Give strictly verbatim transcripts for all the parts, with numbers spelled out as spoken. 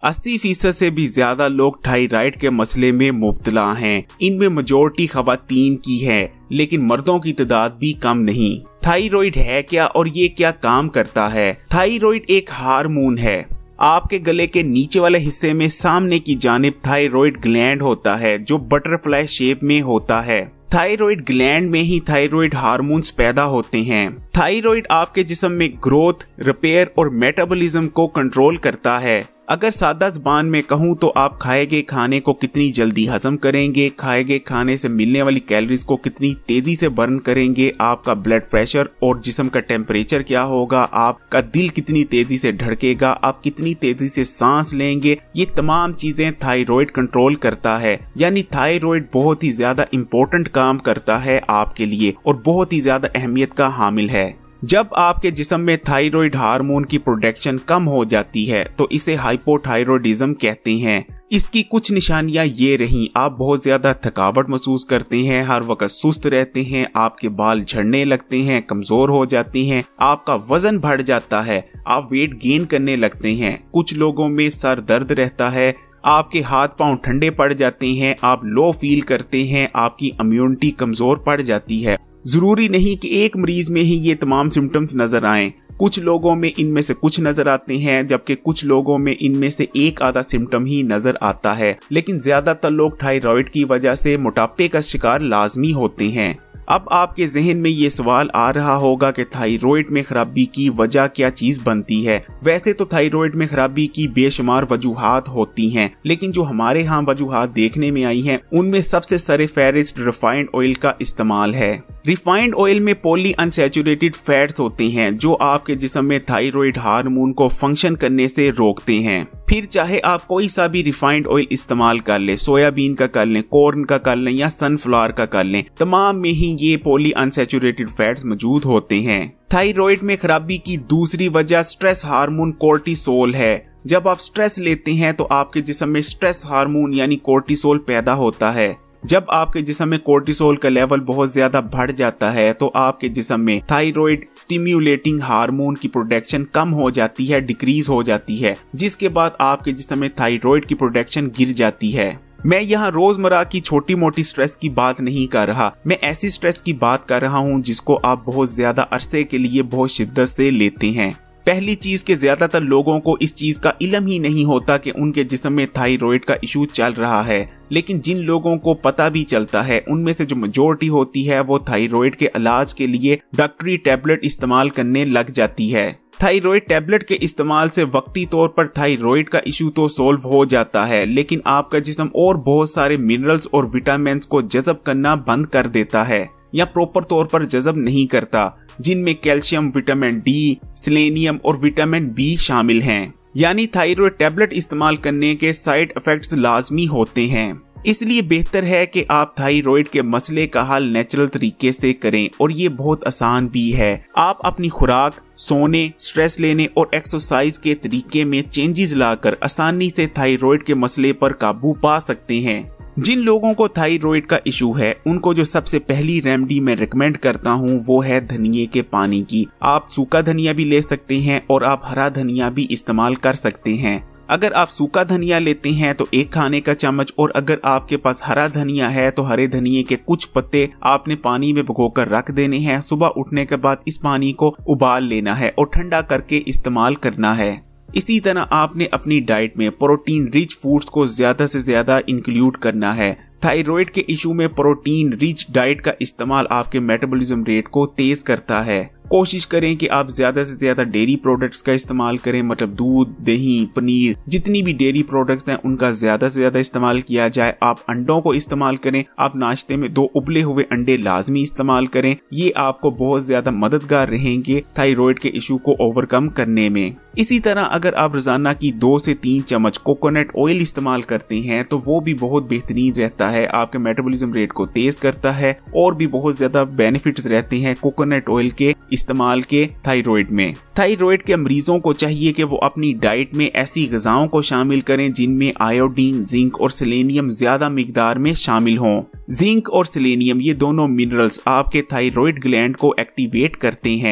अस्सी फीसद से भी ज्यादा लोग थायराइड के मसले में मुब्तला हैं। इनमें मेजॉरिटी खवातीन की है, लेकिन मर्दों की तादाद भी कम नहीं। थायराइड है क्या और ये क्या काम करता है? थायराइड एक हार्मोन है। आपके गले के नीचे वाले हिस्से में सामने की जानिब थायराइड ग्लैंड होता है जो बटरफ्लाई शेप में होता है। थायराइड ग्लैंड में ही थायराइड हार्मोन्स पैदा होते हैं। थायराइड आपके जिस्म में ग्रोथ, रिपेयर और मेटाबॉलिज्म को कंट्रोल करता है। अगर सादा ज़बान में कहूँ तो आप खाए गए खाने को कितनी जल्दी हजम करेंगे, खाए गए खाने से मिलने वाली कैलोरीज को कितनी तेजी से बर्न करेंगे, आपका ब्लड प्रेशर और जिस्म का टेम्परेचर क्या होगा, आपका दिल कितनी तेजी से धड़केगा, आप कितनी तेजी से सांस लेंगे, ये तमाम चीजें थायराइड कंट्रोल करता है। यानी थायराइड बहुत ही ज्यादा इम्पोर्टेंट काम करता है आपके लिए और बहुत ही ज्यादा अहमियत का हामिल है। जब आपके जिस्म में थायराइड हार्मोन की प्रोडक्शन कम हो जाती है तो इसे हाइपोथायराइडिज्म कहते हैं। इसकी कुछ निशानियां ये रहीं, आप बहुत ज्यादा थकावट महसूस करते हैं, हर वक्त सुस्त रहते हैं, आपके बाल झड़ने लगते हैं, कमजोर हो जाते हैं, आपका वजन बढ़ जाता है, आप वेट गेन करने लगते हैं, कुछ लोगों में सर दर्द रहता है, आपके हाथ पांव ठंडे पड़ जाते हैं, आप लो फील करते हैं, आपकी इम्यूनिटी कमजोर पड़ जाती है। जरूरी नहीं कि एक मरीज में ही ये तमाम सिम्टम्स नजर आएं। कुछ लोगों में इनमें से कुछ नजर आते हैं, जबकि कुछ लोगों में इनमें से एक आधा सिम्टम ही नजर आता है। लेकिन ज्यादातर लोग थायराइड की वजह से मोटापे का शिकार लाजमी होते हैं। अब आपके जहन में ये सवाल आ रहा होगा कि थायराइड में खराबी की वजह क्या चीज बनती है। वैसे तो थायराइड में खराबी की बेशुमार वजूहात होती हैं, लेकिन जो हमारे यहाँ वजूहात देखने में आई हैं उनमें सबसे सरफहरिस्त रिफाइंड ऑयल का इस्तेमाल है। रिफाइंड ऑयल में पॉली अनसैचुरेटेड फैट्स होते हैं जो आपके जिस्म में थायराइड हार्मोन को फंक्शन करने से रोकते हैं। फिर चाहे आप कोई सा भी रिफाइंड ऑयल इस्तेमाल कर लें, सोयाबीन का कर लें, कॉर्न का कर लें या सनफ्लावर का कर लें, तमाम में ही ये पॉली अनसैचुरेटेड फैट्स मौजूद होते हैं। थायराइड में खराबी की दूसरी वजह स्ट्रेस हार्मोन कोर्टिसोल है। जब आप स्ट्रेस लेते हैं तो आपके जिस्म में स्ट्रेस हार्मोन यानी कोर्टिसोल पैदा होता है। जब आपके जिस्म में कोर्टिसोल का लेवल बहुत ज्यादा बढ़ जाता है तो आपके जिस्म में थायराइड स्टिम्युलेटिंग हार्मोन की प्रोडक्शन कम हो जाती है, डिक्रीज हो जाती है, जिसके बाद आपके जिस्म में थायराइड की प्रोडक्शन गिर जाती है। मैं यहाँ रोजमर्रा की छोटी मोटी स्ट्रेस की बात नहीं कर रहा, मैं ऐसी स्ट्रेस की बात कर रहा हूँ जिसको आप बहुत ज्यादा अरसे के लिए बहुत शिद्दत से लेते हैं। पहली चीज के ज्यादातर लोगों को इस चीज का इल्म ही नहीं होता कि उनके जिस्म में थायराइड का इशू चल रहा है, लेकिन जिन लोगों को पता भी चलता है उनमें से जो मेजॉरिटी होती है वो थायराइड के इलाज के लिए डॉक्टरी टैबलेट इस्तेमाल करने लग जाती है। थायराइड टैबलेट के इस्तेमाल से वक्ती तौर पर थायराइड का इशू तो सोल्व हो जाता है, लेकिन आपका जिस्म और बहुत सारे मिनरल्स और विटामिन को जज़ब करना बंद कर देता है या प्रॉपर तौर पर जज़ब नहीं करता, जिनमें कैल्शियम, विटामिन डी, सेलेनियम और विटामिन बी शामिल हैं। यानी थायराइड टैबलेट इस्तेमाल करने के साइड इफेक्ट्स लाजमी होते हैं। इसलिए बेहतर है कि आप थायराइड के मसले का हल नेचुरल तरीके से करें और ये बहुत आसान भी है। आप अपनी खुराक, सोने, स्ट्रेस लेने और एक्सरसाइज के तरीके में चेंजेस लाकर आसानी से थायराइड के मसले पर काबू पा सकते हैं। जिन लोगों को थायराइड का इशू है उनको जो सबसे पहली रेमेडी मैं रिकमेंड करता हूँ वो है धनिये के पानी की। आप सूखा धनिया भी ले सकते हैं और आप हरा धनिया भी इस्तेमाल कर सकते हैं। अगर आप सूखा धनिया लेते हैं तो एक खाने का चम्मच, और अगर आपके पास हरा धनिया है तो हरे धनिये के कुछ पत्ते आपने पानी में भिगोकर रख देने हैं। सुबह उठने के बाद इस पानी को उबाल लेना है और ठंडा करके इस्तेमाल करना है। इसी तरह आपने अपनी डाइट में प्रोटीन रिच फूड्स को ज्यादा से ज्यादा इंक्लूड करना है। थायराइड के इशू में प्रोटीन रिच डाइट का इस्तेमाल आपके मेटाबॉलिज्म रेट को तेज करता है। कोशिश करें कि आप ज्यादा से ज्यादा डेयरी प्रोडक्ट्स का इस्तेमाल करें, मतलब दूध, दही, पनीर, जितनी भी डेयरी प्रोडक्ट्स हैं उनका ज्यादा से ज्यादा इस्तेमाल किया जाए। आप अंडों को इस्तेमाल करें, आप नाश्ते में दो उबले हुए अंडे लाजमी इस्तेमाल करें। ये आपको बहुत ज्यादा मददगार रहेंगे थायराइड के इशू को ओवरकम करने में। इसी तरह अगर आप रोजाना की दो से तीन चम्मच कोकोनट ऑयल इस्तेमाल करते हैं तो वो भी बहुत बेहतरीन रहता है, आपके मेटाबॉलिज्म रेट को तेज करता है और भी बहुत ज्यादा बेनिफिट्स रहते हैं कोकोनट ऑयल के इस्तेमाल के थायराइड में। थायराइड के मरीजों को चाहिए कि वो अपनी डाइट में ऐसी ग़िज़ाओं को शामिल करें जिनमें आयोडीन, जिंक और सेलेनियम ज्यादा मिकदार में शामिल हों। जिंक और सेलेनियम ये दोनों मिनरल्स आपके थायराइड ग्लैंड को एक्टिवेट करते हैं।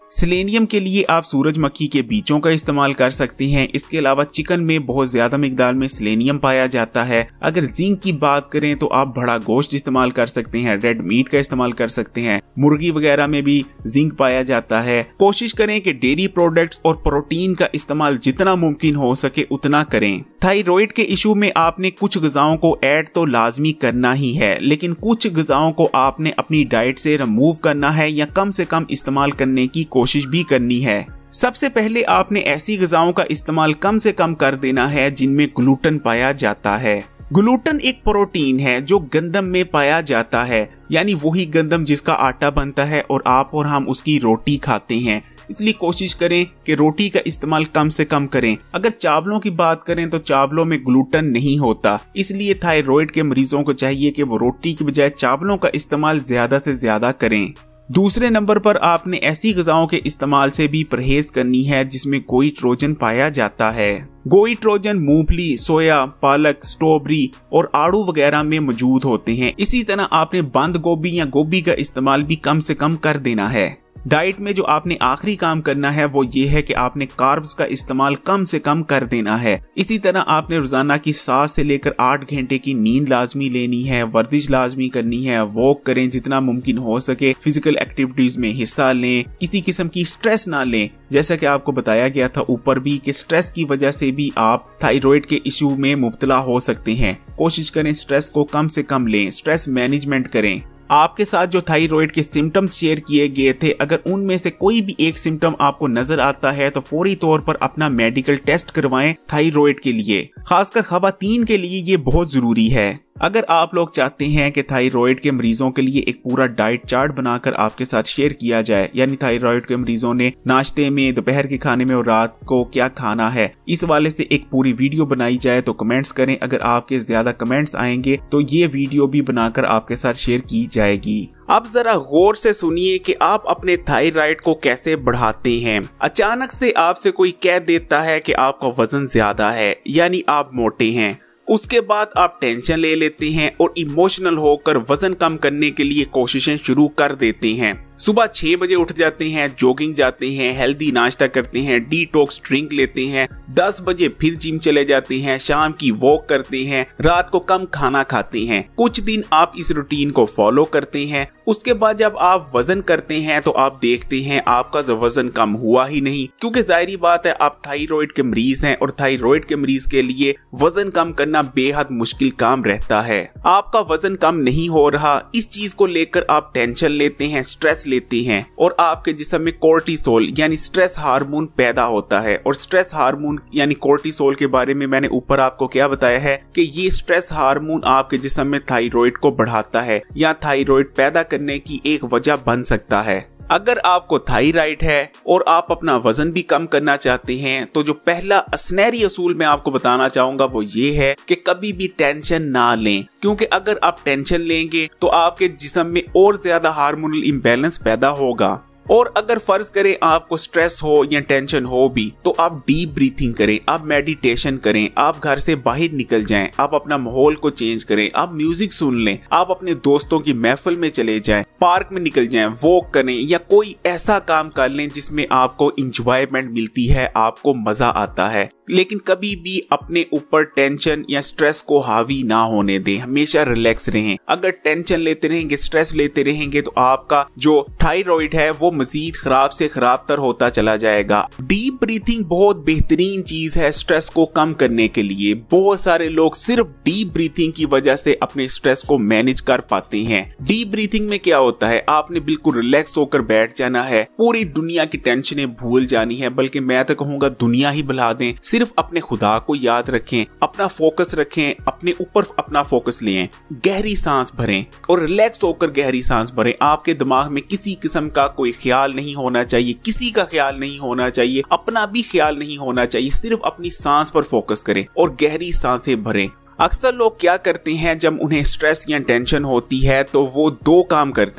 सेलेनियम के लिए आप सूरजमुखी के बीजों का इस्तेमाल कर सकते हैं। इसके अलावा चिकन में बहुत ज्यादा मिकदार में सेलेनियम पाया जाता है। अगर जिंक की बात करें तो आप बड़ा गोश्त इस्तेमाल कर सकते हैं, रेड मीट का इस्तेमाल कर सकते हैं, मुर्गी वगैरह में भी जिंक पाया जाता है। कोशिश करें कि डेयरी प्रोडक्ट्स और प्रोटीन का इस्तेमाल जितना मुमकिन हो सके उतना करें। थायराइड के इशू में आपने कुछ ग़िज़ाओं को ऐड तो लाजमी करना ही है, लेकिन कुछ ग़िज़ाओं को आपने अपनी डाइट से रिमूव करना है या कम से कम इस्तेमाल करने की कोशिश भी करनी है। सबसे पहले आपने ऐसी ग़िज़ाओं का इस्तेमाल कम से कम कर देना है जिनमें ग्लूटेन पाया जाता है। ग्लूटेन एक प्रोटीन है जो गंदम में पाया जाता है, यानी वही गंदम जिसका आटा बनता है और आप और हम उसकी रोटी खाते हैं। इसलिए कोशिश करें कि रोटी का इस्तेमाल कम से कम करें। अगर चावलों की बात करें तो चावलों में ग्लूटेन नहीं होता, इसलिए थायराइड के मरीजों को चाहिए कि वो रोटी की बजाय चावलों का इस्तेमाल ज्यादा से ज्यादा करें। दूसरे नंबर पर आपने ऐसी ग़िज़ाओं के इस्तेमाल से भी परहेज करनी है जिसमें गोइट्रोजन पाया जाता है। गोइट्रोजन मूंगफली, सोया, पालक, स्ट्रॉबेरी और आड़ू वगैरह में मौजूद होते हैं। इसी तरह आपने बंद गोभी या गोभी का इस्तेमाल भी कम से कम कर देना है। डाइट में जो आपने आखिरी काम करना है वो ये है कि आपने कार्ब्स का इस्तेमाल कम से कम कर देना है। इसी तरह आपने रोजाना की सात से लेकर आठ घंटे की नींद लाजमी लेनी है, वर्जिश लाजमी करनी है, वॉक करें जितना मुमकिन हो सके, फिजिकल एक्टिविटीज में हिस्सा लें, किसी किस्म की स्ट्रेस ना लें। जैसा कि आपको बताया गया था ऊपर भी कि स्ट्रेस की वजह से भी आप थायराइड के इशू में मुब्तला हो सकते हैं। कोशिश करें स्ट्रेस को कम से कम लें, स्ट्रेस मैनेजमेंट करें। आपके साथ जो थायराइड के सिम्टम्स शेयर किए गए थे, अगर उनमें से कोई भी एक सिम्टम आपको नजर आता है तो फौरी तौर पर अपना मेडिकल टेस्ट करवाएं थायराइड के लिए। खासकर खवातीन के लिए ये बहुत जरूरी है। अगर आप लोग चाहते हैं कि थायराइड के मरीजों के लिए एक पूरा डाइट चार्ट बनाकर आपके साथ शेयर किया जाए, यानी थायराइड के मरीजों ने नाश्ते में, दोपहर के खाने में और रात को क्या खाना है, इस वाले से एक पूरी वीडियो बनाई जाए तो कमेंट्स करें। अगर आपके ज्यादा कमेंट्स आएंगे तो ये वीडियो भी बनाकर आपके साथ शेयर की जाएगी। अब जरा गौर से सुनिए कि आप अपने थायराइड को कैसे बढ़ाते हैं। अचानक से आपसे कोई कह देता है कि आपका वजन ज्यादा है, यानी आप मोटे हैं। उसके बाद आप टेंशन ले लेते हैं और इमोशनल होकर वजन कम करने के लिए कोशिशें शुरू कर देते हैं। सुबह छह बजे उठ जाते हैं, जॉगिंग जाते हैं, हेल्दी नाश्ता करते हैं, डिटॉक्स ड्रिंक लेते हैं, दस बजे फिर जिम चले जाते हैं, शाम की वॉक करते हैं, रात को कम खाना खाते हैं। कुछ दिन आप इस रूटीन को फॉलो करते हैं। उसके बाद जब आप वजन करते हैं तो आप देखते हैं आपका जो वजन कम हुआ ही नहीं, क्योंकि जाहिर बात है आप थायराइड के मरीज हैं और थायराइड के मरीज के लिए वजन कम करना बेहद मुश्किल काम रहता है। आपका वजन कम नहीं हो रहा, इस चीज को लेकर आप टेंशन लेते हैं, स्ट्रेस लेते हैं और आपके जिस्म में कोर्टिसोल यानी स्ट्रेस हार्मोन पैदा होता है। और स्ट्रेस हार्मोन यानी कोर्टिसोल के बारे में मैंने ऊपर आपको क्या बताया है कि ये स्ट्रेस हार्मोन आपके जिस्म में थायराइड को बढ़ाता है या थायराइड पैदा करने की एक वजह बन सकता है। अगर आपको थायराइड है और आप अपना वजन भी कम करना चाहते हैं तो जो पहला असनहरी असूल मैं आपको बताना चाहूंगा वो ये है कि कभी भी टेंशन ना लें, क्योंकि अगर आप टेंशन लेंगे तो आपके जिस्म में और ज्यादा हार्मोनल इम्बैलेंस पैदा होगा। और अगर फर्ज करें आपको स्ट्रेस हो या टेंशन हो भी तो आप डीप ब्रीथिंग करें, आप मेडिटेशन करें, आप घर से बाहर निकल जाएं, आप अपना माहौल को चेंज करें, आप म्यूजिक सुन लें, आप अपने दोस्तों की महफिल में चले जाएं, पार्क में निकल जाएं, वॉक करें या कोई ऐसा काम कर लें जिसमें आपको इंजॉयमेंट मिलती है, आपको मजा आता है। लेकिन कभी भी अपने ऊपर टेंशन या स्ट्रेस को हावी ना होने दें, हमेशा रिलैक्स रहें। अगर टेंशन लेते रहेंगे, स्ट्रेस लेते रहेंगे तो आपका जो थायराइड है वो मजीद खराब से खराब तर होता चला जाएगा। डीप ब्रीथिंग बहुत बेहतरीन चीज है स्ट्रेस को कम करने के लिए। बहुत सारे लोग सिर्फ डीप ब्रीथिंग की वजह से अपने स्ट्रेस को मैनेज कर पाते हैं। डीप ब्रीथिंग में क्या होता है, आपने बिल्कुल रिलैक्स होकर बैठ जाना है, पूरी दुनिया की टेंशनें भूल जानी है, बल्कि मैं तो कहूंगा दुनिया ही भुला दें। सिर्फ अपने खुदा को याद रखें, अपना फोकस रखें, अपने ऊपर अपना फोकस लें, गहरी सांस भरें और रिलैक्स होकर गहरी सांस भरें। आपके दिमाग में किसी किस्म का कोई ख्याल नहीं होना चाहिए, किसी का ख्याल नहीं होना चाहिए, अपना भी ख्याल नहीं होना चाहिए। सिर्फ अपनी सांस पर फोकस करें और गहरी सांसें भरें। अक्सर लोग क्या करते हैं जब उन्हें स्ट्रेस या टेंशन होती है तो वो दो काम करते हैं।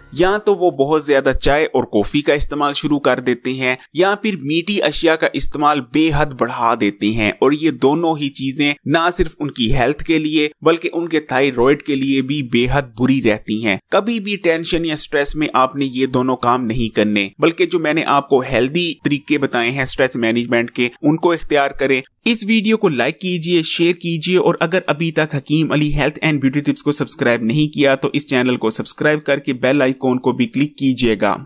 या तो वो बहुत ज्यादा चाय और कॉफी का इस्तेमाल शुरू कर देते हैं या फिर मीठी अशिया का इस्तेमाल बेहद बढ़ा देते हैं। और ये दोनों ही चीजें ना सिर्फ उनकी हेल्थ के लिए बल्कि उनके थायराइड के लिए भी बेहद बुरी रहती हैं। कभी भी टेंशन या स्ट्रेस में आपने ये दोनों काम नहीं करने, बल्कि जो मैंने आपको हेल्दी तरीके बताए हैं स्ट्रेस मैनेजमेंट के, उनको इख्तियार करें। इस वीडियो को लाइक कीजिए, शेयर कीजिए और अगर अभी तक Hakim Ali health and beauty tips को सब्सक्राइब नहीं किया तो इस चैनल को सब्सक्राइब करके बेल आइकॉन को भी क्लिक कीजिएगा।